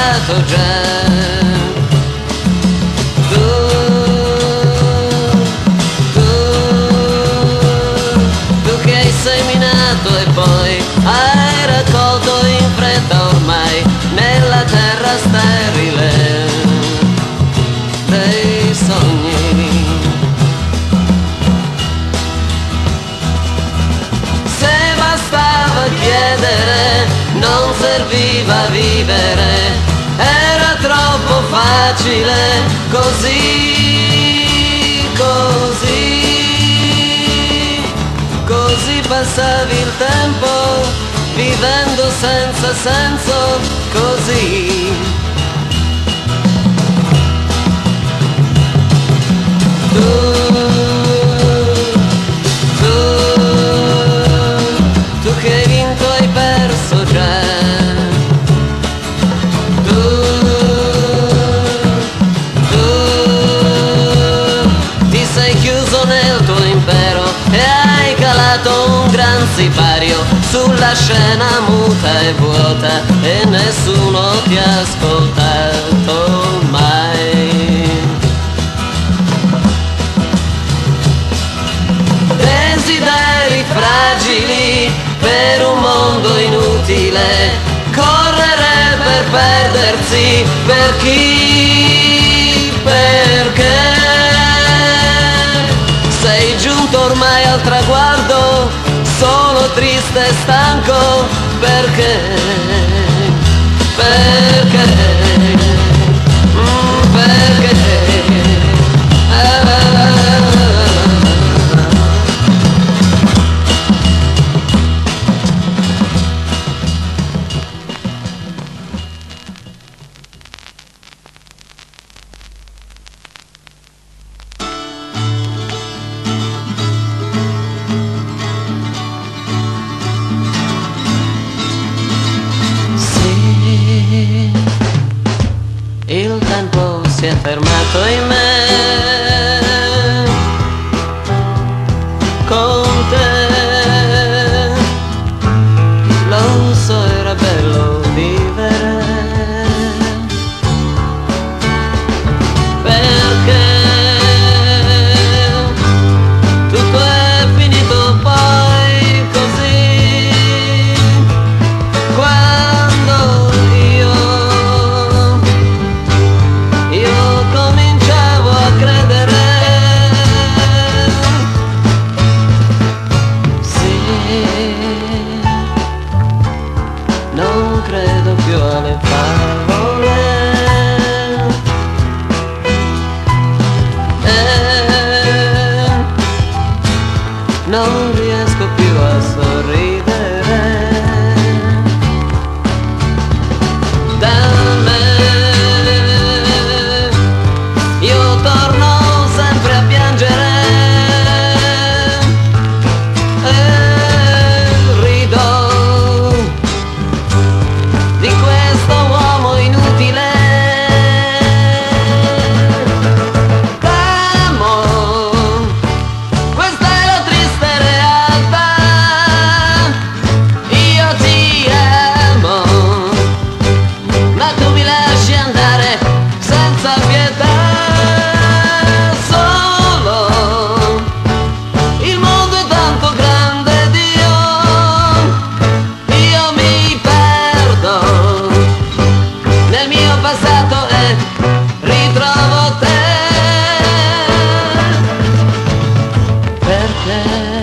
stato già. Tu che hai seminato e poi hai raccolto in fretta ormai nella terra sterile dei sogni. Se bastava chiedere, non serviva vivere, era troppo facile, così passavi il tempo, vivendo senza senso, così. Tu che hai vinto hai perso già. Ti sei chiuso nel tuo impero e hai calato un gran sipario sulla scena muta e vuota e nessuno ti ha ascoltato mai. Desideri fragili per un mondo inutile, correre per perdersi, per chi? Perché? Sei giunto ormai al traguardo, solo triste e stanco, perché? Perché? Perché? Il tempo si è fermato in me, con te, lo so era bello vivere, perché tutto è finito poi così, quando io cominciavo a credere, sì, non credo più alle favole, non riesco più a sorridere. Da me io torno sempre a piangere e rido di questo uomo inutile. Amo, questa è la triste realtà, io ti amo, ma tu mi lasci andare senza pietà. Solo il mondo è tanto grande, Dio, io mi perdo nel mio passato e ritrovo te, perché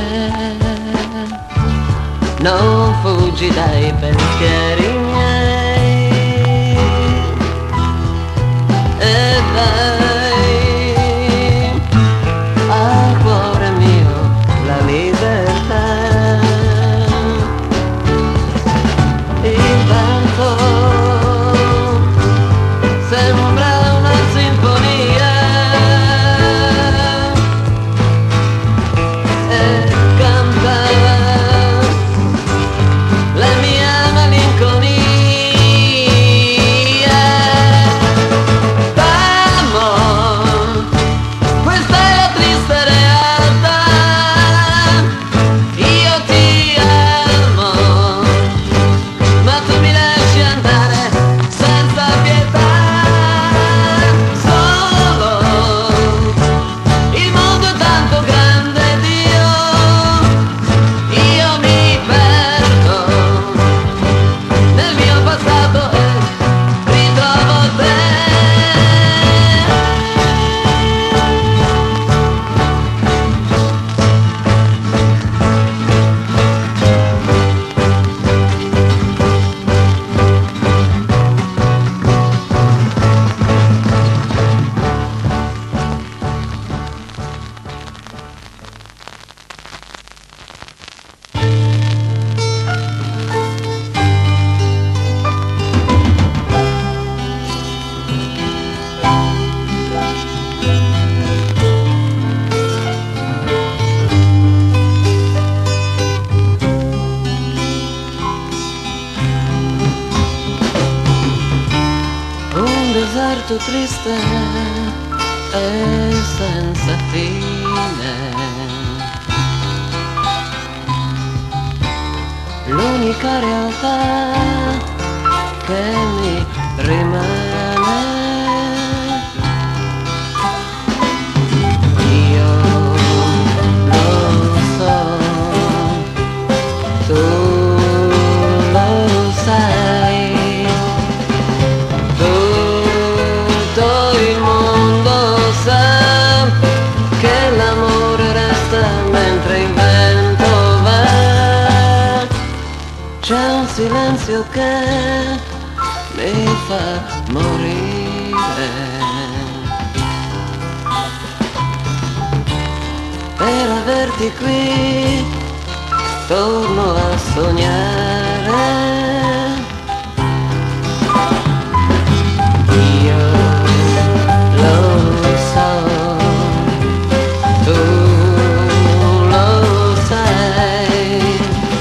non fuggi dai pensieri miei e dai al cuore mio la libertà. Il vento sembra una sinfonia e canta la mia malinconia. T'amo, deserto triste e senza fine. L'unica realtà che mi rimane. Io lo so, tu lo sai, tutto il mondo sa che l'amore resta mentre il vento va. C'è un silenzio che mi fa morire. Per averti qui torno a sognare. Io lo so, tu lo sai,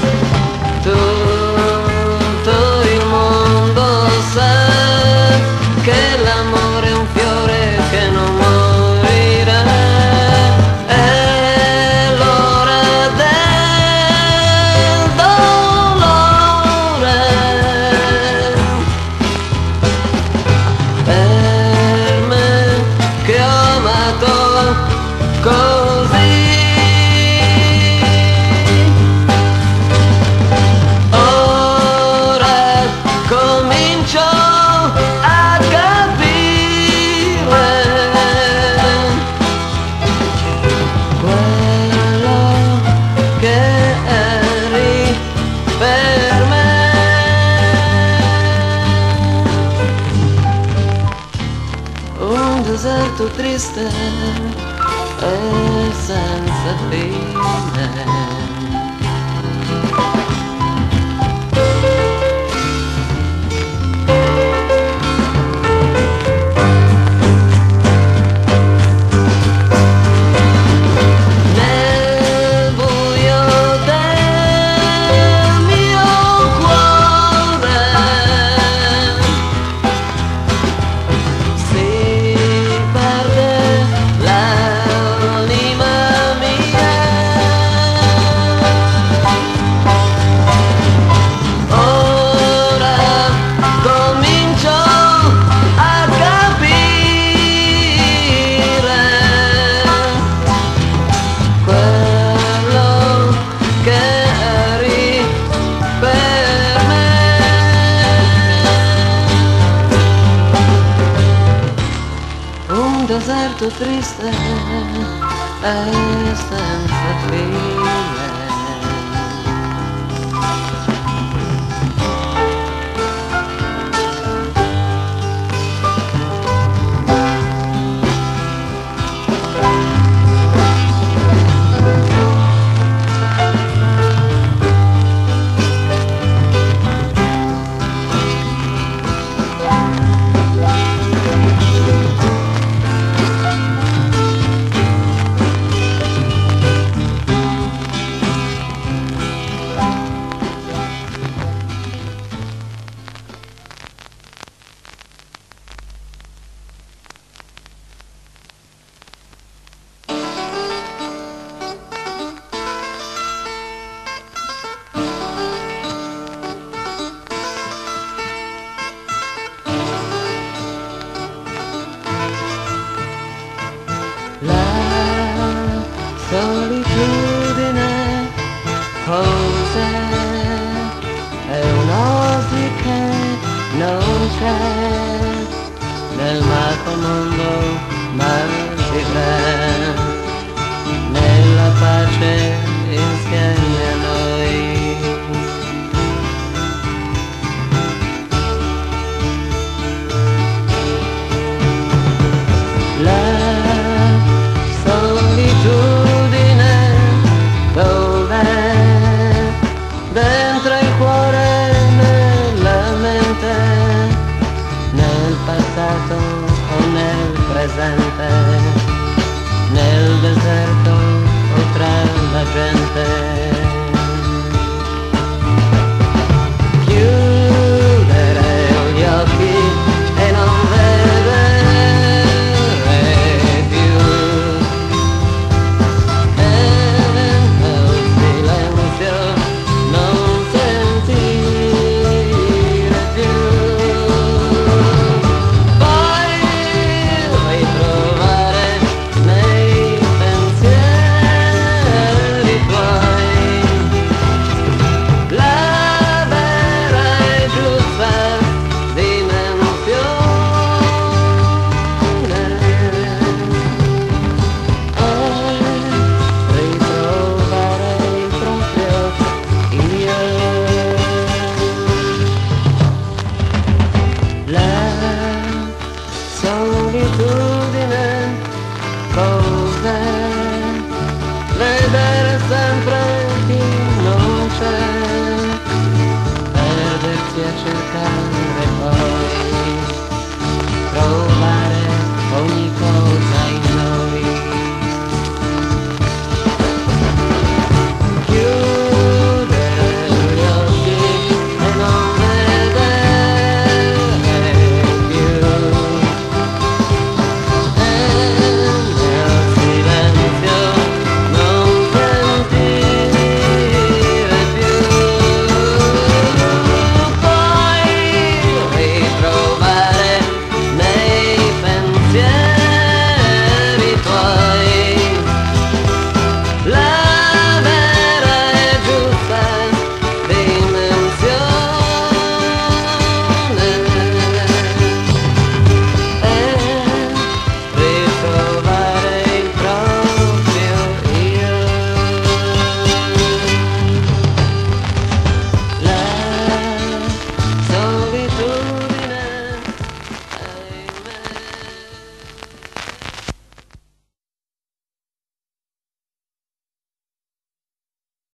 tutto il mondo sa che l'amore è un fiore che non morirà. È l'ora del dolore. Per me che ho amato così, ora comincio a capire quello che eri per me. Un deserto triste e senza fine. Nel buio del mio cuore si perde l'anima mia. Ora comincio a capire quello che eri per me. Un deserto triste e senza fine. La solitudine cos'è? È un'oasi che non c'è nel mappamondo, ma vivrà nella pace insieme a noi. Solitudine dov'è? Dentro il cuore, nella mente, nel passato o nel presente, nel deserto o tra la gente. Chiudere gli occhi e non vedere tu